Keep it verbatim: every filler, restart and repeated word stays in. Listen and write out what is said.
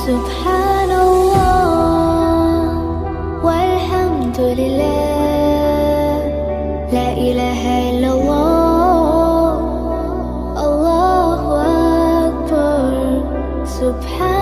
سبحان الله والحمد لله، لا إله إلا الله، الله أكبر. سبحان